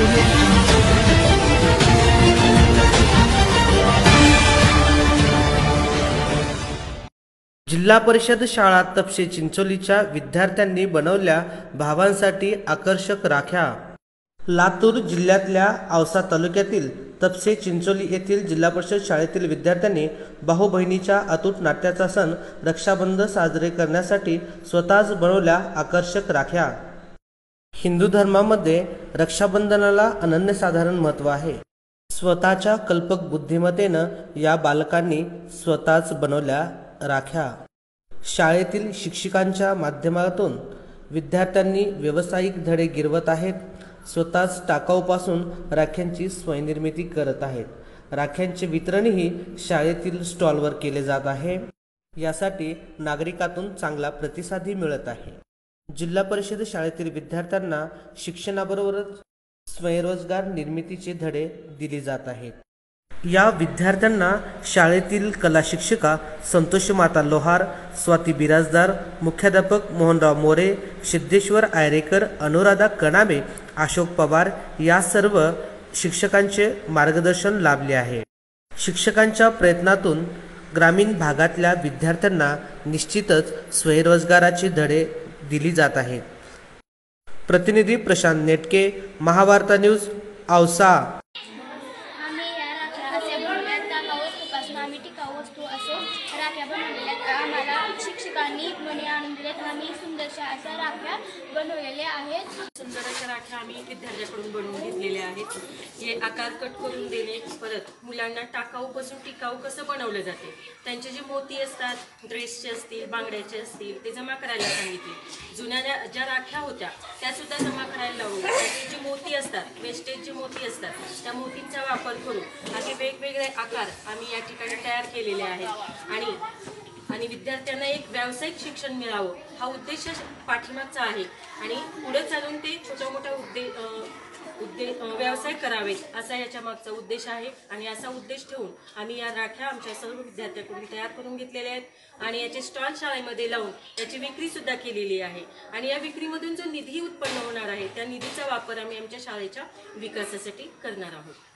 जिल्हा परिषद शाळा तपसे चिंचोलीच्या विद्यार्थ्यांनी बनवल्या भावांसाठी आकर्षक राख्या। लातूर जिल्ह्यातल्या औसा तालुक्यातील तपसे चिंचोली येथील जिल्हा परिषद शाळेतील विद्यार्थ्यांनी भाऊ बहिणीच्या अतूट नात्याचा सण रक्षाबंधन साजरे करण्यासाठी स्वतःच बनवल्या आकर्षक राख्या। हिंदू धर्मामध्ये रक्षाबंधनाला अनन्यसाधारण महत्त्व आहे। स्वतःच्या कल्पक बुद्धिमत्तेनं या बालकांनी स्वतःच बनवल्या राख्या। शाळेतील शिक्षकांच्या माध्यमातून विद्यार्थ्यांनी व्यावसायिक धडे गिरवत आहेत। स्वतःच टाकाऊपासून राख्यांची स्वयंनिर्मिती करत आहेत। राख्यांचे वितरणही शाळेतील स्टॉलवर केले जात आहे। यासाठी नागरिकांतून चांगला प्रतिसादही मिळत आहे। जिल्हा परिषद शाळेतील विद्यार्थ्यांना शिक्षणाबरोबरच स्वयंरोजगार निर्मितीचे धडे दिले जात आहेत। या विद्यार्थ्यांना शाळेतील कला शिक्षिका संतोषमाता लोहार, स्वाती बिराजदार, मुख्याध्यापक मोहनराव मोरे, सिद्धेश्वर आयरेकर, अनुराधा कणामे, अशोक पवार या सर्व शिक्षकांचे मार्गदर्शन लाभले आहे। शिक्षकांच्या प्रयत्नातून ग्रामीण भागातल्या विद्यार्थ्यांना निश्चितच स्वयंरोजगाराचे धडे दिले जात आहेत। प्रतिनिधी प्रशांत नेटके, महावार्ता न्यूज, औसा। आम्ही टिकाऊ वस्तू असे राख्या बनवलेल्या आम्हाला शिक्षकांनी मणी आणून दिलेत। आम्ही सुंदरशा अशा राख्या बनवलेल्या आहेत। सुंदर अशा राख्या आम्ही विद्यार्थ्यांकडून बनवून घेतलेल्या आहेत। हे आकार कट करून देणे, परत मुलांना टाकाऊपासून टिकाऊ कसं बनवलं जाते, त्यांचे जे मोती असतात, ड्रेसचे असतील, बांगड्याचे असतील, ते जमा करायला सांगितले। जुन्या ज्या राख्या होत्या त्या सुद्धा जमा करायला लावून त्याचे जे मोती असतात, वेस्टेज जे मोती असतात, त्या मोतींचा वापर करून असे वेगवेगळे आकार आम्ही या ठिकाणी तयार केलेले आहेत। आणि विद्यार्थ्यांना एक व्यावसायिक शिक्षण मिळावं हा उद्देश पाठीमागचा आहे। आणि पुढे चालून ते छोटा मोठा व्यवसाय करावेत असा याच्या मागचा उद्देश आहे। आणि असा उद्देश ठेवून आम्ही या राख्या आमच्या सर्व विद्यार्थ्यांकडून तयार करून घेतलेल्या आहेत आणि याचे स्टॉल शाळेमध्ये लावून याची विक्री सुद्धा केलेली आहे। आणि या विक्रीमधून जो निधी उत्पन्न होणार आहे त्या निधीचा वापर आम्ही आमच्या शाळेच्या विकासासाठी करणार आहोत।